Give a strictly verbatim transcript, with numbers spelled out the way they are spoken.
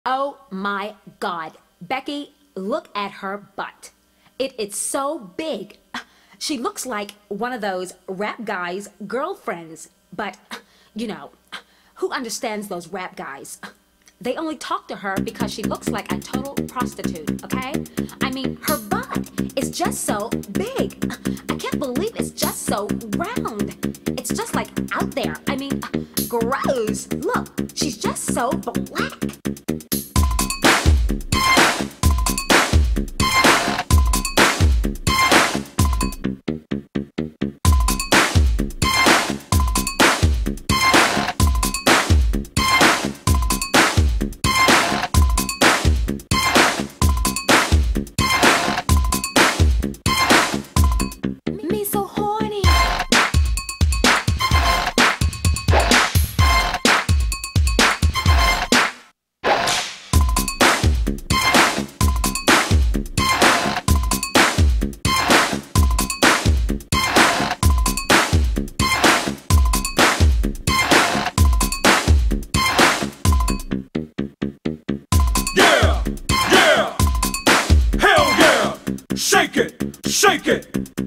Oh my God, Becky, look at her butt. It is so big. She looks like one of those rap guys' girlfriends. But, you know, who understands those rap guys? They only talk to her because she looks like a total prostitute, okay? I mean, her butt is just so big. I can't believe it's just so round. It's just like out there. I mean, gross. Look, she's just so black. Me so horny. Yeah, yeah, hell yeah, shake it, shake it.